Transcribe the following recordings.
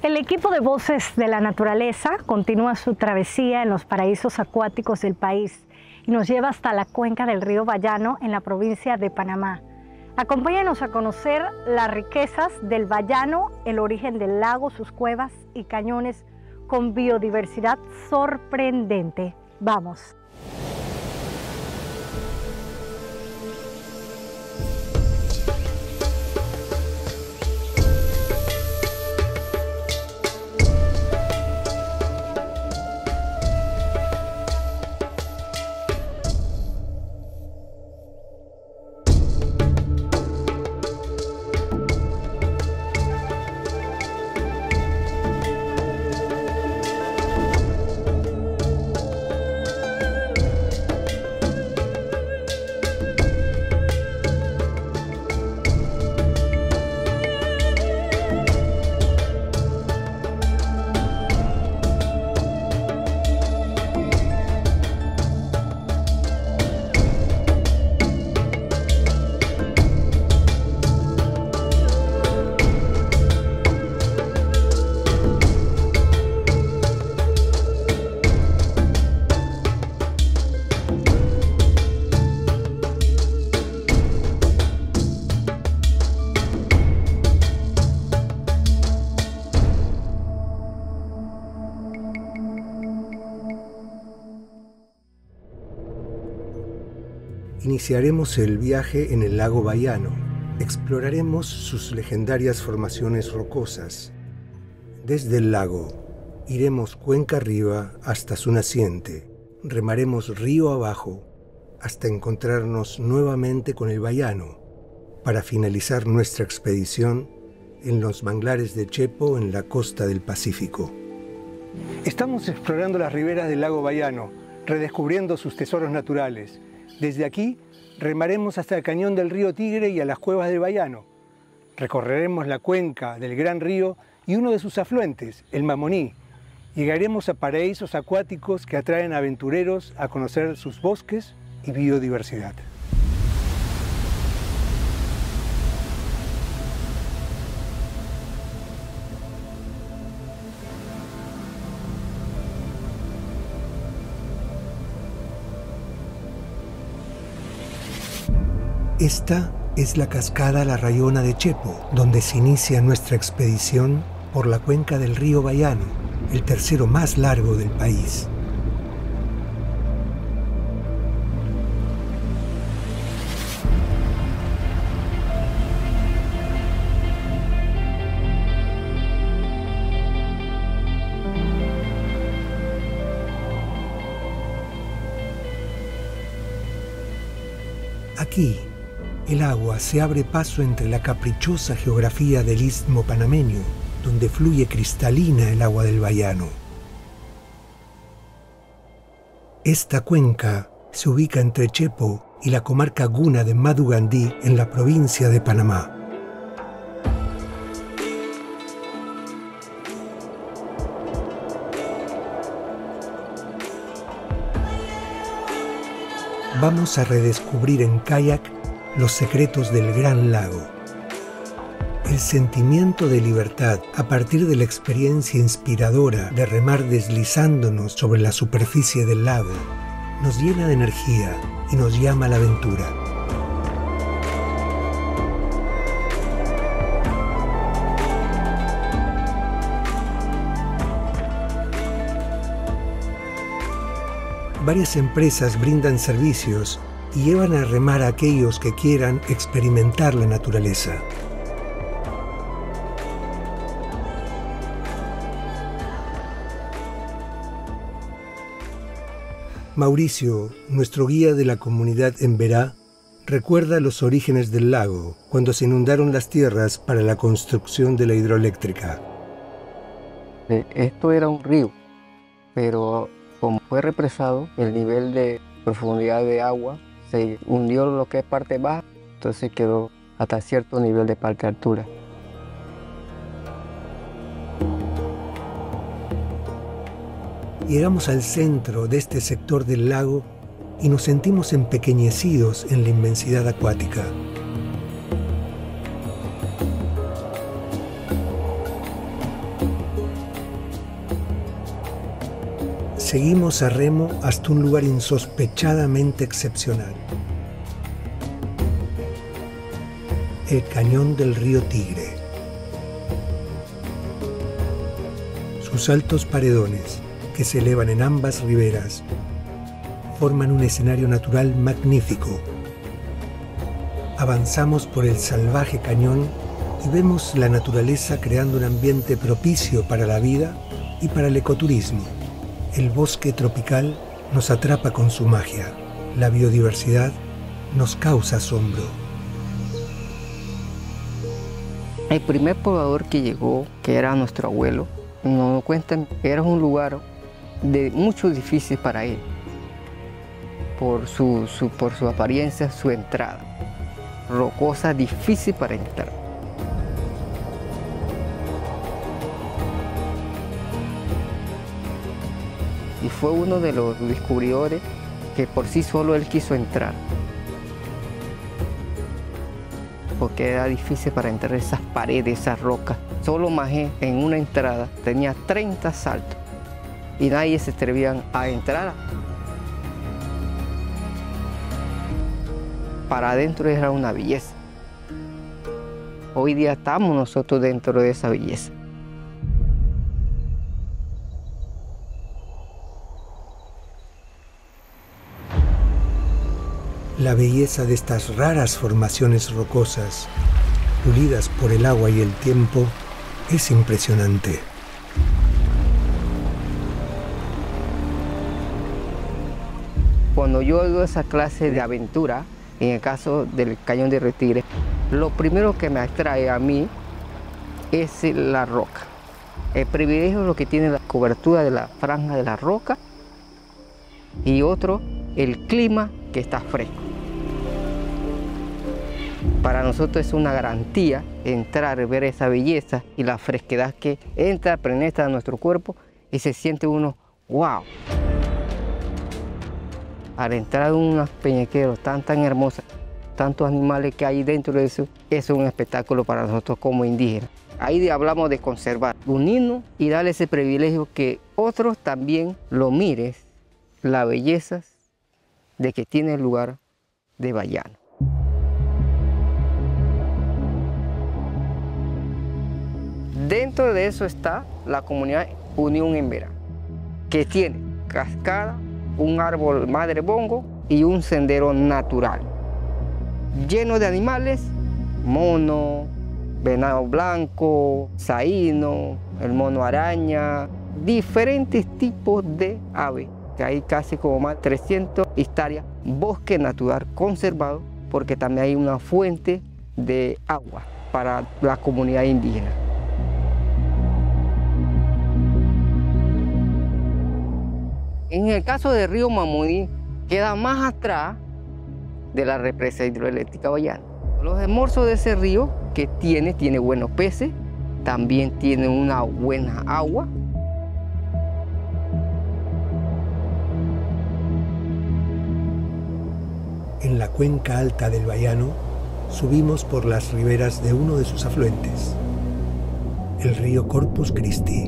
El equipo de Voces de la Naturaleza continúa su travesía en los paraísos acuáticos del país y nos lleva hasta la cuenca del río Bayano en la provincia de Panamá. Acompáñanos a conocer las riquezas del Bayano, el origen del lago, sus cuevas y cañones con biodiversidad sorprendente. ¡Vamos! Iniciaremos el viaje en el lago Bayano. Exploraremos sus legendarias formaciones rocosas. Desde el lago, iremos cuenca arriba hasta su naciente. Remaremos río abajo hasta encontrarnos nuevamente con el Bayano, para finalizar nuestra expedición en los manglares de Chepo en la costa del Pacífico. Estamos explorando las riberas del lago Bayano, redescubriendo sus tesoros naturales. Desde aquí remaremos hasta el cañón del río Tigre y a las cuevas del Bayano. Recorreremos la cuenca del Gran Río y uno de sus afluentes, el Mamoní. Llegaremos a paraísos acuáticos que atraen aventureros a conocer sus bosques y biodiversidad. Esta es la cascada La Rayona de Chepo, donde se inicia nuestra expedición por la cuenca del río Bayano, el tercero más largo del país. Aquí, el agua se abre paso entre la caprichosa geografía del Istmo Panameño, donde fluye cristalina el agua del Bayano. Esta cuenca se ubica entre Chepo y la comarca Guna de Madugandí en la provincia de Panamá. Vamos a redescubrir en kayak los secretos del Gran Lago. El sentimiento de libertad a partir de la experiencia inspiradora de remar deslizándonos sobre la superficie del lago nos llena de energía y nos llama a la aventura. Varias empresas brindan servicios y llevan a remar a aquellos que quieran experimentar la naturaleza. Mauricio, nuestro guía de la comunidad Emberá, recuerda los orígenes del lago cuando se inundaron las tierras para la construcción de la hidroeléctrica. Esto era un río, pero como fue represado, el nivel de profundidad de agua se hundió lo que es parte baja, entonces quedó hasta cierto nivel de parte altura. Llegamos al centro de este sector del lago y nos sentimos empequeñecidos en la inmensidad acuática. Seguimos a remo hasta un lugar insospechadamente excepcional. El cañón del río Tigre. Sus altos paredones, que se elevan en ambas riberas, forman un escenario natural magnífico. Avanzamos por el salvaje cañón y vemos la naturaleza creando un ambiente propicio para la vida y para el ecoturismo. El bosque tropical nos atrapa con su magia. La biodiversidad nos causa asombro. El primer poblador que llegó, que era nuestro abuelo, nos cuentan que era un lugar de mucho difícil para él, por su apariencia, su entrada, rocosa, difícil para entrar. Y fue uno de los descubridores que por sí solo él quiso entrar, porque era difícil para entrar esas paredes, esas rocas. Solo Majé en una entrada tenía 30 saltos y nadie se atrevía a entrar. Para adentro era una belleza. Hoy día estamos nosotros dentro de esa belleza. La belleza de estas raras formaciones rocosas, pulidas por el agua y el tiempo, es impresionante. Cuando yo oigo esa clase de aventura, en el caso del Cañón del Río Tigre, lo primero que me atrae a mí es la roca. El privilegio es lo que tiene la cobertura de la franja de la roca y otro, el clima que está fresco. Para nosotros es una garantía entrar, ver esa belleza y la fresquedad que entra, penetra en nuestro cuerpo y se siente uno, wow. Al entrar en unos peñasqueros tan hermosos, tantos animales que hay dentro de eso, es un espectáculo para nosotros como indígenas. Ahí hablamos de conservar, unirnos y darle ese privilegio que otros también lo miren, la belleza de que tiene el lugar de Bayano. Dentro de eso está la comunidad Unión Emberá, que tiene cascada, un árbol madre bongo y un sendero natural, lleno de animales, mono, venado blanco, saíno, el mono araña, diferentes tipos de aves, que hay casi como más de 300 hectáreas, bosque natural conservado, porque también hay una fuente de agua para la comunidad indígena. En el caso del río Mamuní, queda más atrás de la represa hidroeléctrica Bayano. Los esmorzos de ese río que tiene buenos peces, también tiene una buena agua. En la cuenca alta del Bayano, subimos por las riberas de uno de sus afluentes, el río Corpus Christi.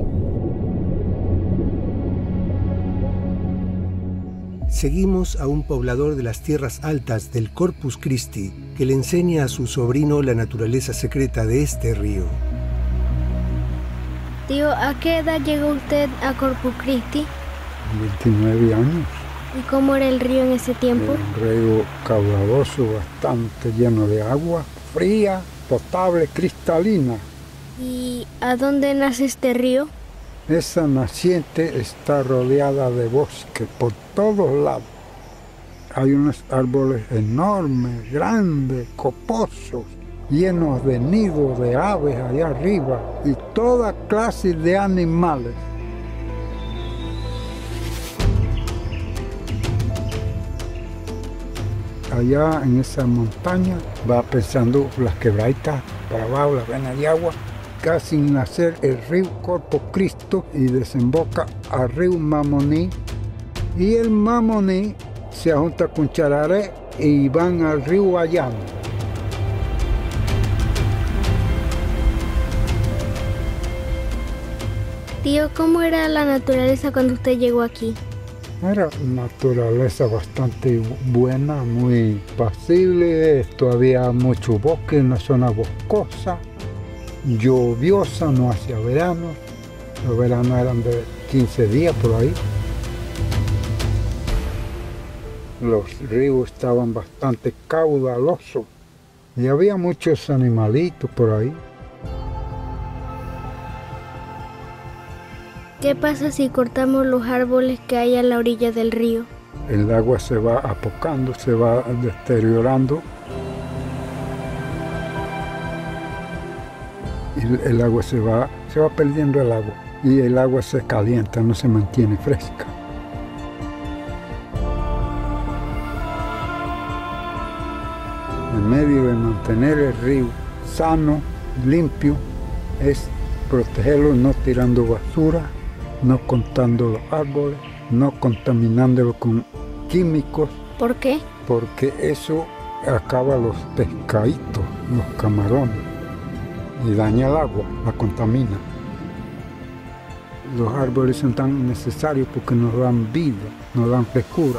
Seguimos a un poblador de las tierras altas del Corpus Christi que le enseña a su sobrino la naturaleza secreta de este río. Tío, ¿a qué edad llegó usted a Corpus Christi? 29 años. ¿Y cómo era el río en ese tiempo? Un río caudaloso, bastante lleno de agua, fría, potable, cristalina. ¿Y a dónde nace este río? Esa naciente está rodeada de bosque por todos lados. Hay unos árboles enormes, grandes, coposos, llenos de nidos de aves allá arriba y toda clase de animales. Allá en esa montaña va pensando las quebraditas para abajo, las venas de agua, casi nacer el río Corpus Christi y desemboca al río Mamoní. Y el Mamoní se junta con Chararé y van al río Bayano. Tío, ¿cómo era la naturaleza cuando usted llegó aquí? Era naturaleza bastante buena, muy pasible, todavía mucho bosque, una zona boscosa, lluviosa, no hacía verano. Los veranos eran de 15 días por ahí. Los ríos estaban bastante caudalosos y había muchos animalitos por ahí. ¿Qué pasa si cortamos los árboles que hay a la orilla del río? El agua se va apocando, se va deteriorando. Y el agua se va perdiendo el agua. Y el agua se calienta, no se mantiene fresca. El medio de mantener el río sano, limpio, es protegerlo no tirando basura, no cortando los árboles, no contaminándolo con químicos. ¿Por qué? Porque eso acaba los pescaditos, los camarones, y daña el agua, la contamina. Los árboles son tan necesarios porque nos dan vida, nos dan frescura.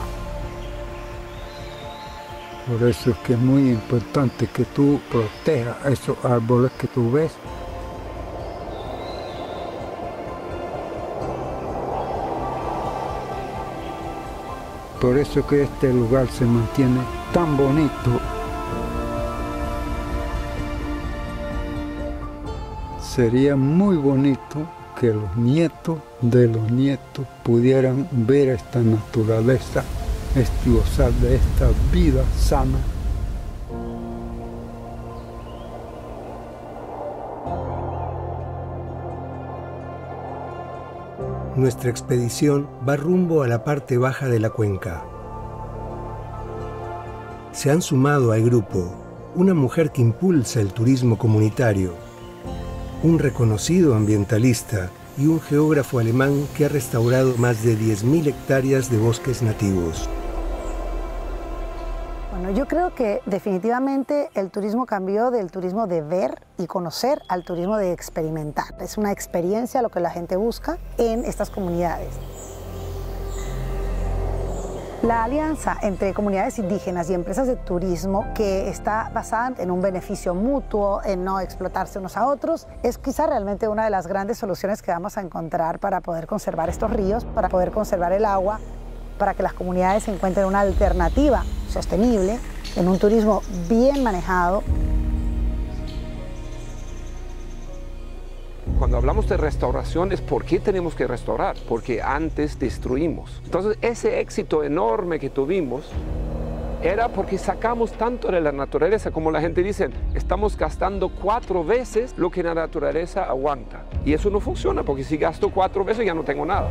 Por eso es que es muy importante que tú protejas esos árboles que tú ves. Por eso que este lugar se mantiene tan bonito. Sería muy bonito que los nietos de los nietos pudieran ver esta naturaleza, gozar de esta vida sana. Nuestra expedición va rumbo a la parte baja de la cuenca. Se han sumado al grupo una mujer que impulsa el turismo comunitario, un reconocido ambientalista y un geógrafo alemán que ha restaurado más de 10.000 hectáreas de bosques nativos. Bueno, yo creo que definitivamente el turismo cambió del turismo de ver y conocer al turismo de experimentar. Es una experiencia lo que la gente busca en estas comunidades. La alianza entre comunidades indígenas y empresas de turismo, que está basada en un beneficio mutuo, en no explotarse unos a otros, es quizá realmente una de las grandes soluciones que vamos a encontrar para poder conservar estos ríos, para poder conservar el agua, para que las comunidades encuentren una alternativa sostenible en un turismo bien manejado. Cuando hablamos de restauración es por qué tenemos que restaurar, porque antes destruimos. Entonces ese éxito enorme que tuvimos era porque sacamos tanto de la naturaleza, como la gente dice, estamos gastando 4 veces lo que la naturaleza aguanta. Y eso no funciona, porque si gasto 4 veces ya no tengo nada.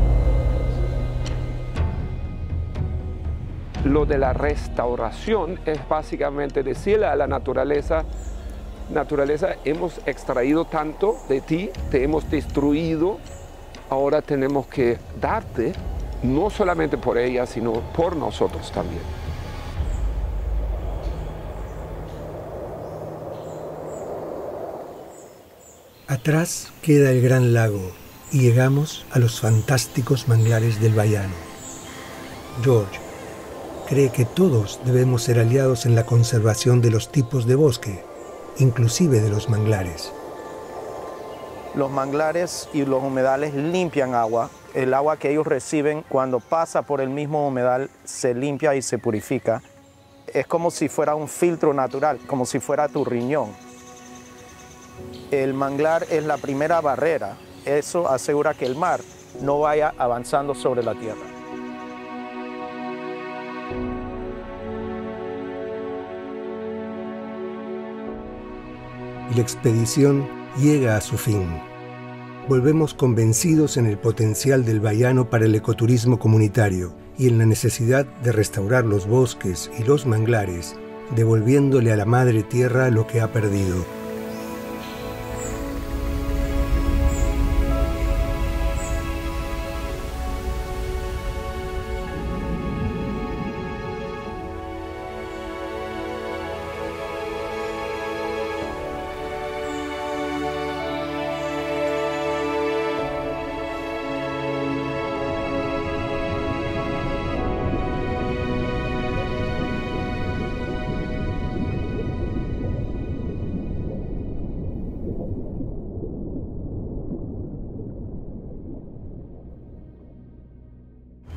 Lo de la restauración es básicamente decirle a la naturaleza, hemos extraído tanto de ti, te hemos destruido, ahora tenemos que darte, no solamente por ella, sino por nosotros también. Atrás queda el gran lago y llegamos a los fantásticos manglares del Bayano. George cree que todos debemos ser aliados en la conservación de los tipos de bosque, inclusive de los manglares. Los manglares y los humedales limpian agua. El agua que ellos reciben cuando pasa por el mismo humedal se limpia y se purifica. Es como si fuera un filtro natural, como si fuera tu riñón. El manglar es la primera barrera. Eso asegura que el mar no vaya avanzando sobre la tierra. Y la expedición llega a su fin. Volvemos convencidos en el potencial del Bayano para el ecoturismo comunitario y en la necesidad de restaurar los bosques y los manglares, devolviéndole a la madre tierra lo que ha perdido.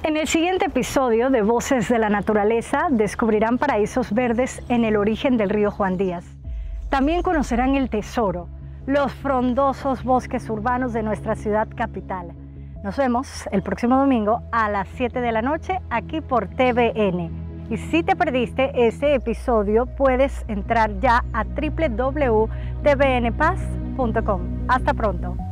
En el siguiente episodio de Voces de la Naturaleza descubrirán paraísos verdes en el origen del río Juan Díaz. También conocerán el tesoro, los frondosos bosques urbanos de nuestra ciudad capital. Nos vemos el próximo domingo a las 7 de la noche aquí por TVN. Y si te perdiste ese episodio, puedes entrar ya a www.tvnpaz.com. Hasta pronto.